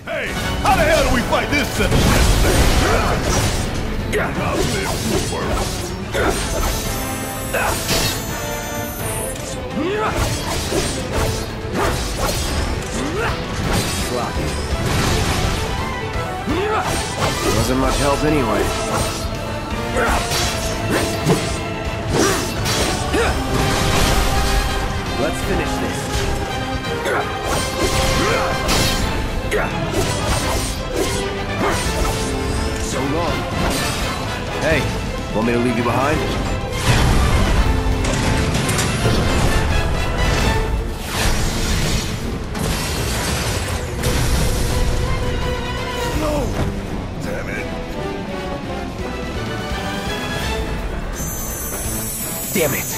Hey, how the hell do we fight this set of shit? I'll live through Wasn't much help anyway. Let's finish this. So long. Hey, want me to leave you behind? No! Damn it. Damn it!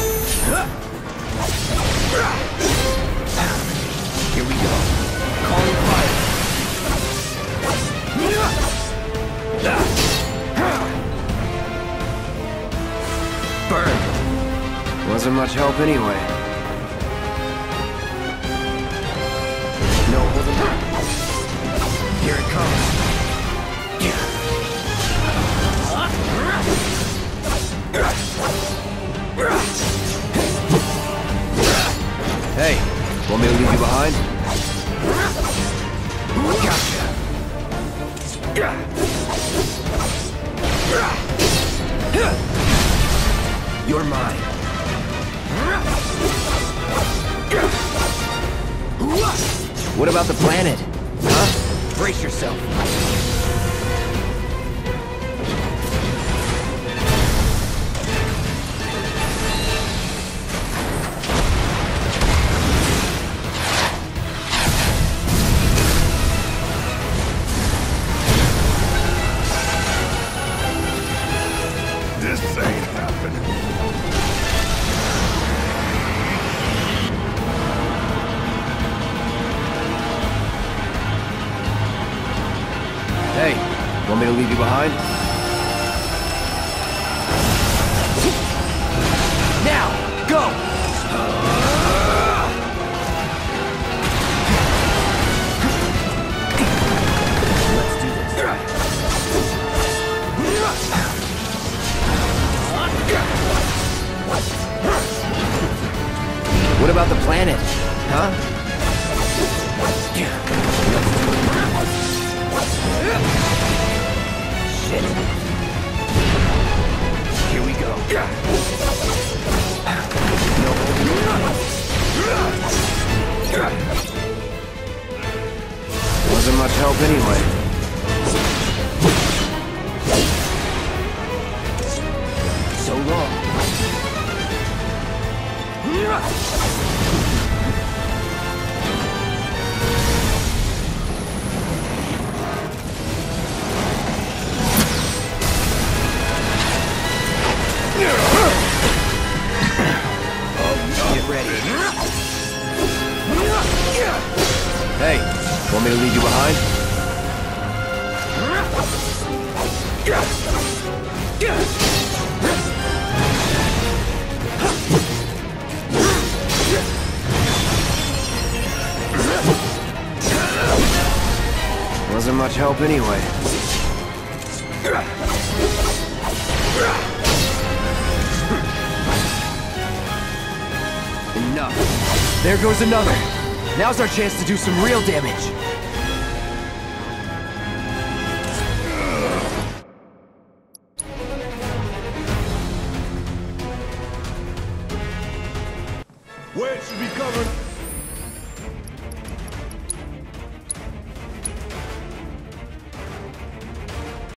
Here we go. Calling fire. Burn. Wasn't much help anyway. No, hold on. Here it comes. Hey, want me to leave you behind? Gotcha. You're mine. What about the planet? Huh? Brace yourself. This ain't happening. Hey, want me to leave you behind? Now, go! Let's do this. What about the planet? Huh? Shit. Here we go. No. Wasn't much help anyway. So long. Get ready. Hey, want me to leave you behind? Wasn't much help anyway. Enough. There goes another. Now's our chance to do some real damage. Where it should be covered.